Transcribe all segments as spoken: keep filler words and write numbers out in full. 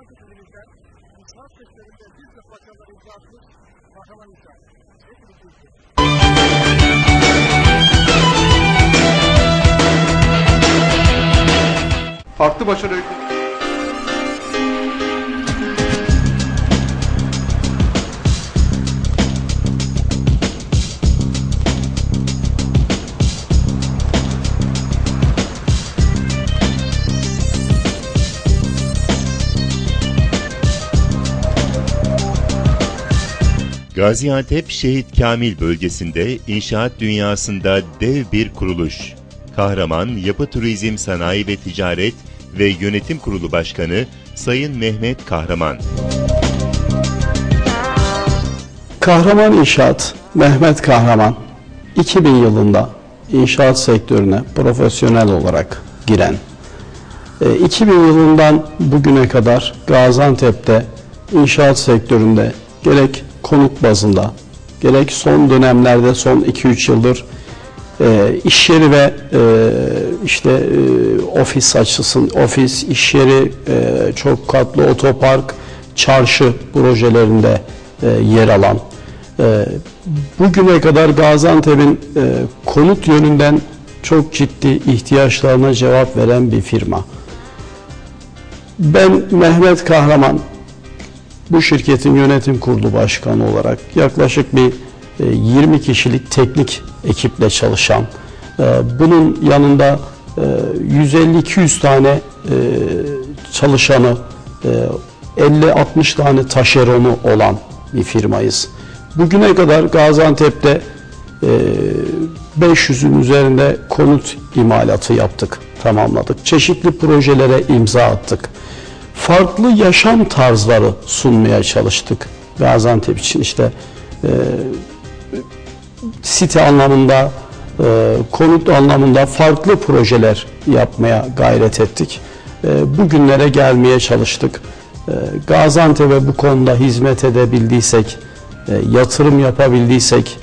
Gaziantep ilimizden inşaat sektöründe birçok başarılar imza atmış Kahraman İnşaat. Hepiniz görüşürüz. Farklı başarı öyküsü. Gaziantep Şehit Kamil bölgesinde inşaat dünyasında dev bir kuruluş. Kahraman Yapı Turizm Sanayi ve Ticaret ve Yönetim Kurulu Başkanı Sayın Mehmet Kahraman. Kahraman İnşaat, Mehmet Kahraman, iki bin yılında inşaat sektörüne profesyonel olarak giren, iki bin yılından bugüne kadar Gaziantep'te inşaat sektöründe gerek konut bazında, gerek son dönemlerde son iki üç yıldır e, iş yeri ve e, işte e, ofis açısın, ofis, iş yeri, e, çok katlı otopark, çarşı projelerinde e, yer alan, e, bugüne kadar Gaziantep'in e, konut yönünden çok ciddi ihtiyaçlarına cevap veren bir firma. Ben Mehmet Kahraman, bu şirketin yönetim kurulu başkanı olarak yaklaşık bir yirmi kişilik teknik ekiple çalışan, bunun yanında yüz elli iki yüz tane çalışanı, elli altmış tane taşeronu olan bir firmayız. Bugüne kadar Gaziantep'te beş yüzün üzerinde konut imalatı yaptık, tamamladık. Çeşitli projelere imza attık. Farklı yaşam tarzları sunmaya çalıştık Gaziantep için. İşte e, site anlamında, e, konut anlamında farklı projeler yapmaya gayret ettik. E, bugünlere gelmeye çalıştık. E, Gaziantep'e bu konuda hizmet edebildiysek, e, yatırım yapabildiysek,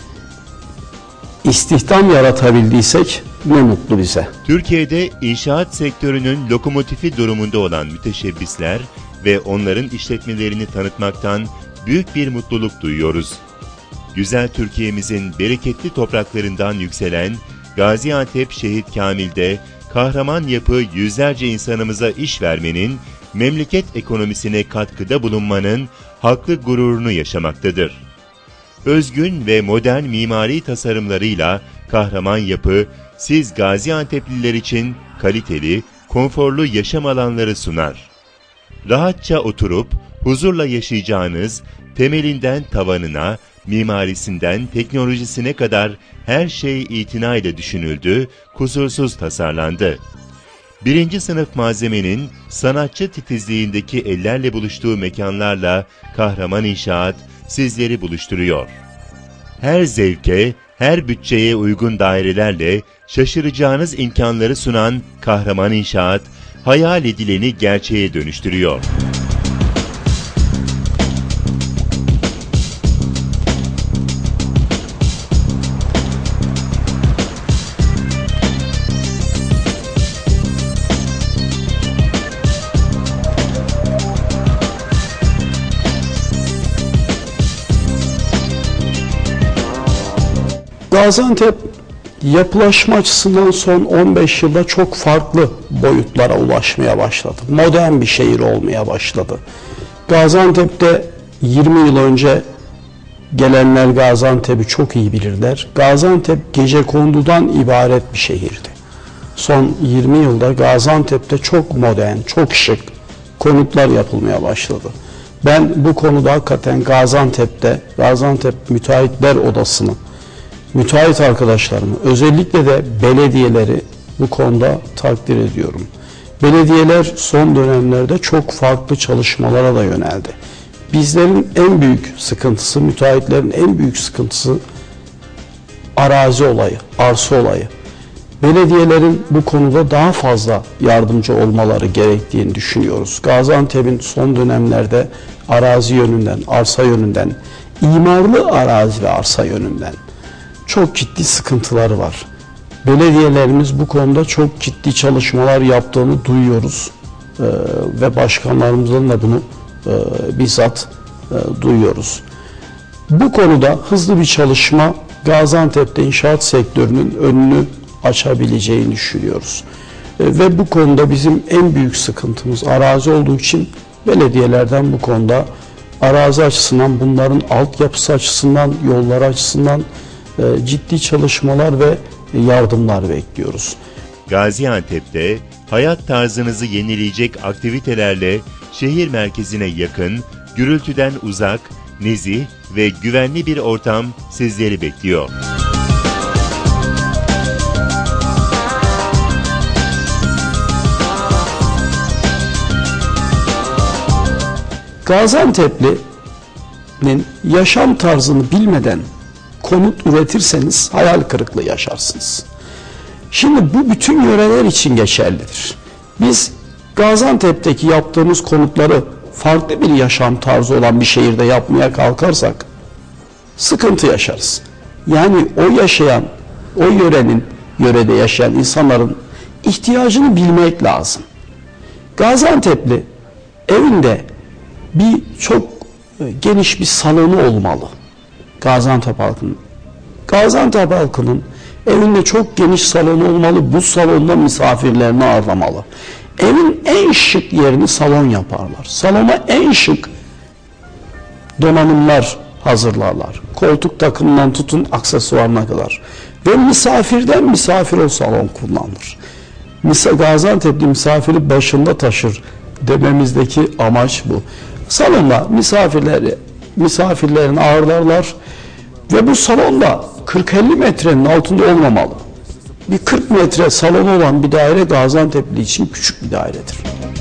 istihdam yaratabildiysek ne mutlu bize. Türkiye'de inşaat sektörünün lokomotifi durumunda olan müteşebbisler ve onların işletmelerini tanıtmaktan büyük bir mutluluk duyuyoruz. Güzel Türkiye'mizin bereketli topraklarından yükselen Gaziantep Şehit Kamil'de kahraman yapı yüzlerce insanımıza iş vermenin, memleket ekonomisine katkıda bulunmanın haklı gururunu yaşamaktadır. Özgün ve modern mimari tasarımlarıyla kahraman yapı, siz Gaziantep'liler için kaliteli, konforlu yaşam alanları sunar. Rahatça oturup, huzurla yaşayacağınız, temelinden tavanına, mimarisinden teknolojisine kadar her şey itinayla düşünüldü, kusursuz tasarlandı. Birinci sınıf malzemenin sanatçı titizliğindeki ellerle buluştuğu mekanlarla Kahraman İnşaat sizleri buluşturuyor. Her zevke, her bütçeye uygun dairelerle şaşıracağınız imkanları sunan Kahraman İnşaat, hayal edileni gerçeğe dönüştürüyor. Gaziantep yapılaşma açısından son on beş yılda çok farklı boyutlara ulaşmaya başladı. Modern bir şehir olmaya başladı. Gaziantep'te yirmi yıl önce gelenler Gaziantep'i çok iyi bilirler. Gaziantep gecekondudan ibaret bir şehirdi. Son yirmi yılda Gaziantep'te çok modern, çok şık konutlar yapılmaya başladı. Ben bu konuda hakikaten Gaziantep'te, Gaziantep Müteahhitler Odası'nı, müteahhit arkadaşlarımı, özellikle de belediyeleri bu konuda takdir ediyorum. Belediyeler son dönemlerde çok farklı çalışmalara da yöneldi. Bizlerin en büyük sıkıntısı, müteahhitlerin en büyük sıkıntısı arazi olayı, arsa olayı. Belediyelerin bu konuda daha fazla yardımcı olmaları gerektiğini düşünüyoruz. Gaziantep'in son dönemlerde arazi yönünden, arsa yönünden, imarlı arazi ve arsa yönünden çok ciddi sıkıntıları var. Belediyelerimiz bu konuda çok ciddi çalışmalar yaptığını duyuyoruz. ve başkanlarımızdan da bunu e, bizzat e, duyuyoruz. Bu konuda hızlı bir çalışma Gaziantep'te inşaat sektörünün önünü açabileceğini düşünüyoruz. E, ve bu konuda bizim en büyük sıkıntımız arazi olduğu için belediyelerden bu konuda arazi açısından, bunların altyapısı açısından, yollar açısından e, ciddi çalışmalar ve yardımlar bekliyoruz. Gaziantep'te hayat tarzınızı yenileyecek aktivitelerle şehir merkezine yakın, gürültüden uzak, nezih ve güvenli bir ortam sizleri bekliyor. Gaziantep'linin yaşam tarzını bilmeden konut üretirseniz hayal kırıklığı yaşarsınız. Şimdi bu bütün yöreler için geçerlidir. Biz Gaziantep'teki yaptığımız konutları farklı bir yaşam tarzı olan bir şehirde yapmaya kalkarsak sıkıntı yaşarız. Yani o yaşayan, o yörenin, yörede yaşayan insanların ihtiyacını bilmek lazım. Gaziantep'li evinde bir çok geniş bir salonu olmalı. Gaziantep halkının. Gaziantep halkının evinde çok geniş salonu olmalı. Bu salonda misafirlerini ağırlamalı. Evin en şık yerini salon yaparlar. Salona en şık donanımlar hazırlarlar. Koltuk takımından tutun aksesuarına kadar. Ve misafirden misafir o salon kullanılır. Misal Gaziantep'li misafiri başında taşır dememizdeki amaç bu. Salonda misafirleri misafirlerini ağırlarlar ve bu salonda kırk elli metrenin altında olmamalı. Bir kırk metre salonu olan bir daire Gaziantep'li için küçük bir dairedir.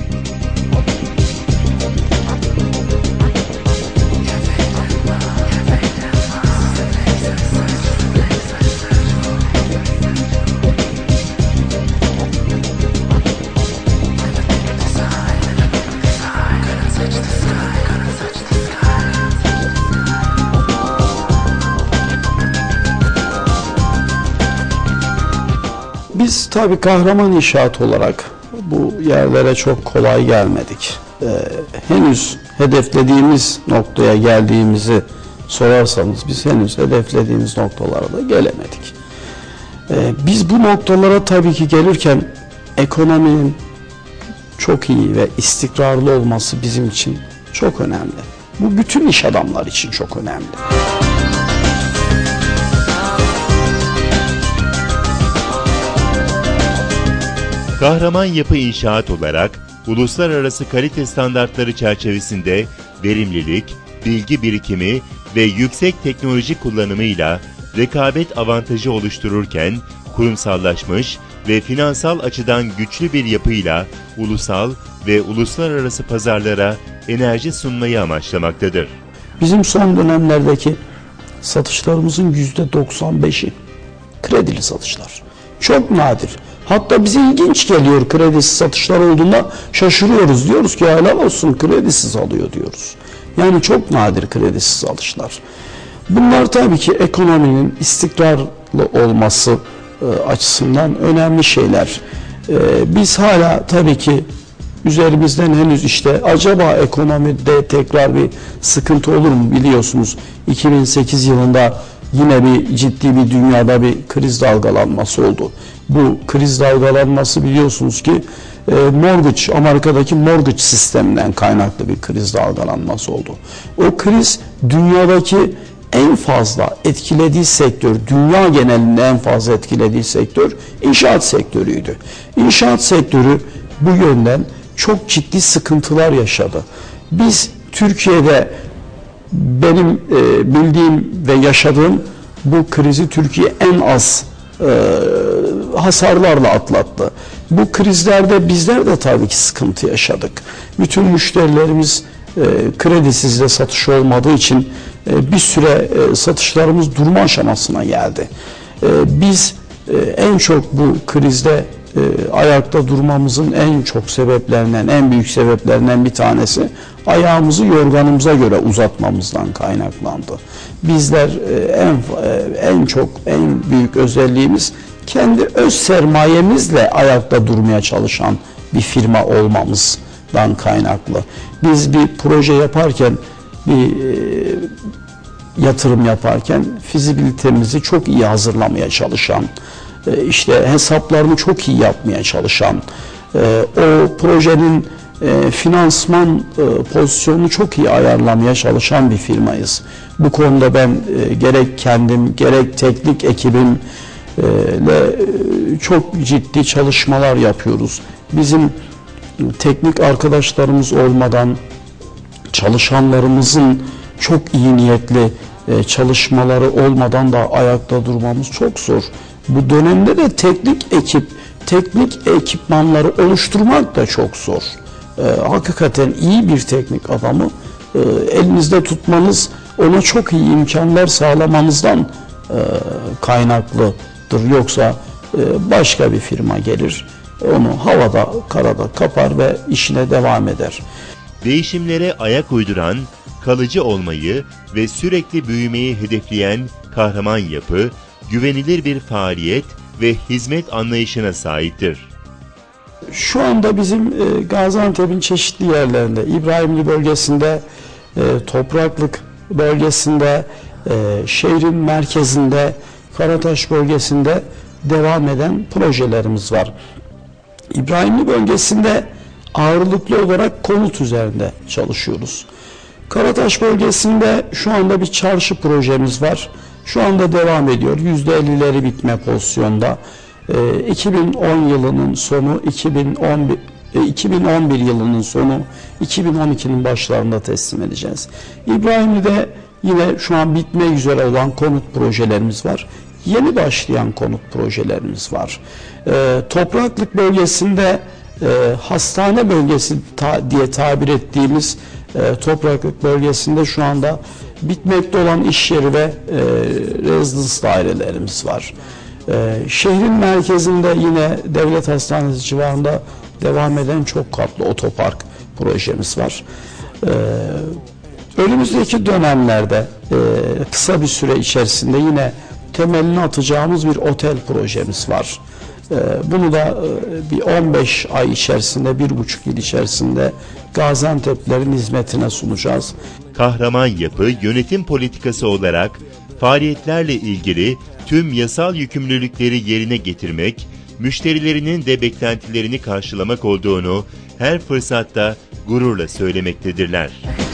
Biz tabii Kahraman İnşaat olarak bu yerlere çok kolay gelmedik. Ee, henüz hedeflediğimiz noktaya geldiğimizi sorarsanız biz henüz hedeflediğimiz noktalara da gelemedik. Ee, biz bu noktalara tabii ki gelirken ekonominin çok iyi ve istikrarlı olması bizim için çok önemli. Bu bütün iş adamları için çok önemli. Kahraman Yapı İnşaat olarak uluslararası kalite standartları çerçevesinde verimlilik, bilgi birikimi ve yüksek teknoloji kullanımıyla rekabet avantajı oluştururken kurumsallaşmış ve finansal açıdan güçlü bir yapıyla ulusal ve uluslararası pazarlara enerji sunmayı amaçlamaktadır. Bizim son dönemlerdeki satışlarımızın yüzde doksan beşi kredili satışlar. Çok nadir. Hatta bize ilginç geliyor kredisiz satışlar olduğunda şaşırıyoruz. Diyoruz ki helal olsun kredisiz alıyor diyoruz. Yani çok nadir kredisiz alışlar. Bunlar tabii ki ekonominin istikrarlı olması e, açısından önemli şeyler. E, biz hala tabii ki üzerimizden henüz işte acaba ekonomide tekrar bir sıkıntı olur mu biliyorsunuz. iki bin sekiz yılında yine bir ciddi bir dünyada bir kriz dalgalanması oldu. Bu kriz dalgalanması biliyorsunuz ki e, mortgage, Amerika'daki mortgage sisteminden kaynaklı bir kriz dalgalanması oldu. O kriz dünyadaki en fazla etkilediği sektör, dünya genelinde en fazla etkilediği sektör inşaat sektörüydü. İnşaat sektörü bu yönden çok ciddi sıkıntılar yaşadı. Biz Türkiye'de benim e, bildiğim ve yaşadığım bu krizi Türkiye en az e, hasarlarla atlattı. Bu krizlerde bizler de tabii ki sıkıntı yaşadık. Bütün müşterilerimiz e, kredisiz de satış olmadığı için e, bir süre e, satışlarımız durma aşamasına geldi. E, biz e, en çok bu krizde e, ayakta durmamızın en çok sebeplerinden, en büyük sebeplerinden bir tanesi ayağımızı yorganımıza göre uzatmamızdan kaynaklandı. Bizler e, en e, en çok en büyük özelliğimiz kendi öz sermayemizle ayakta durmaya çalışan bir firma olmamız. olmasından kaynaklı. Biz bir proje yaparken, bir e, yatırım yaparken fizibilitemizi çok iyi hazırlamaya çalışan, e, işte hesaplarını çok iyi yapmaya çalışan, e, o projenin e, finansman e, pozisyonunu çok iyi ayarlamaya çalışan bir firmayız. Bu konuda ben e, gerek kendim gerek teknik ekibim ile çok ciddi çalışmalar yapıyoruz. Bizim teknik arkadaşlarımız olmadan, çalışanlarımızın çok iyi niyetli çalışmaları olmadan da ayakta durmamız çok zor. Bu dönemde de teknik ekip, teknik ekipmanları oluşturmak da çok zor. Hakikaten iyi bir teknik adamı elinizde tutmanız, ona çok iyi imkanlar sağlamanızdan kaynaklıdır. Yoksa başka bir firma gelir, onu havada, karada kapar ve işine devam eder. Değişimlere ayak uyduran, kalıcı olmayı ve sürekli büyümeyi hedefleyen Kahraman Yapı, güvenilir bir faaliyet ve hizmet anlayışına sahiptir. Şu anda bizim Gaziantep'in çeşitli yerlerinde, İbrahimli bölgesinde, Topraklık bölgesinde, şehrin merkezinde, Karataş bölgesinde devam eden projelerimiz var. İbrahimli bölgesinde ağırlıklı olarak konut üzerinde çalışıyoruz. Karataş bölgesinde şu anda bir çarşı projemiz var. Şu anda devam ediyor. yüzde ellileri bitme pozisyonda. iki bin on yılının sonu, iki bin on bir, iki bin on bir yılının sonu, iki bin on ikinin başlarında teslim edeceğiz. İbrahimli'de yine şu an bitmek üzere olan konut projelerimiz var. Yeni başlayan konut projelerimiz var. E, Topraklık bölgesinde e, hastane bölgesi ta, diye tabir ettiğimiz e, Topraklık bölgesinde şu anda bitmekte olan iş yeri ve e, rezidans dairelerimiz var. E, şehrin merkezinde yine devlet hastanesi civarında devam eden çok katlı otopark projemiz var. E, önümüzdeki dönemlerde e, kısa bir süre içerisinde yine temelini atacağımız bir otel projemiz var. Bunu da bir on beş ay içerisinde, bir buçuk yıl içerisinde Gaziantep'lerin hizmetine sunacağız. Kahraman Yapı yönetim politikası olarak faaliyetlerle ilgili tüm yasal yükümlülükleri yerine getirmek, müşterilerinin de beklentilerini karşılamak olduğunu her fırsatta gururla söylemektedirler.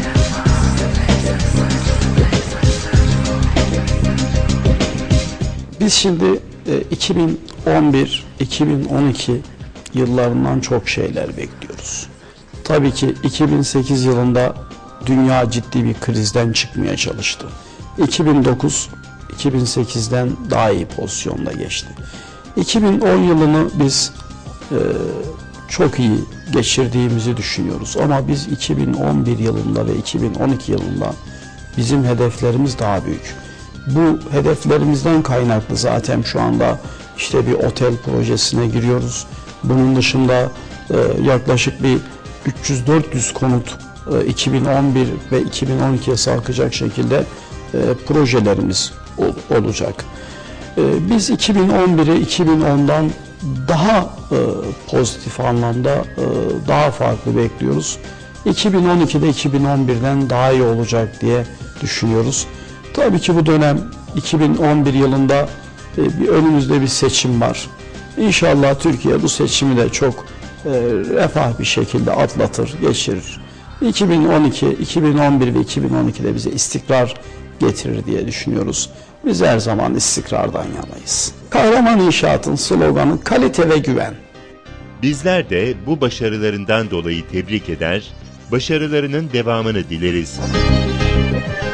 Biz şimdi iki bin on bir iki bin on iki yıllarından çok şeyler bekliyoruz. Tabii ki iki bin sekiz yılında dünya ciddi bir krizden çıkmaya çalıştı. iki bin dokuz iki bin sekizden daha iyi pozisyonda geçti. iki bin on yılını biz e, çok iyi geçirdiğimizi düşünüyoruz. Ama biz iki bin on bir yılında ve iki bin on iki yılında bizim hedeflerimiz daha büyük. Bu hedeflerimizden kaynaklı zaten şu anda işte bir otel projesine giriyoruz. Bunun dışında e, yaklaşık bir üç yüz dört yüz konut e, iki bin on bir ve iki bin on ikiye sarkacak şekilde e, projelerimiz ol, olacak. E, biz iki bin on biri iki bin ondan daha e, pozitif anlamda e, daha farklı bekliyoruz. iki bin on ikide iki bin on birden daha iyi olacak diye düşünüyoruz. Tabii ki bu dönem iki bin on bir yılında e, bir önümüzde bir seçim var. İnşallah Türkiye bu seçimi de çok e, refah bir şekilde atlatır, geçirir. iki bin on iki, iki bin on bir ve iki bin on ikide bize istikrar getirir diye düşünüyoruz. Biz her zaman istikrardan yanayız. Kahraman İnşaat'ın sloganı kalite ve güven. Bizler de bu başarılarından dolayı tebrik eder, başarılarının devamını dileriz.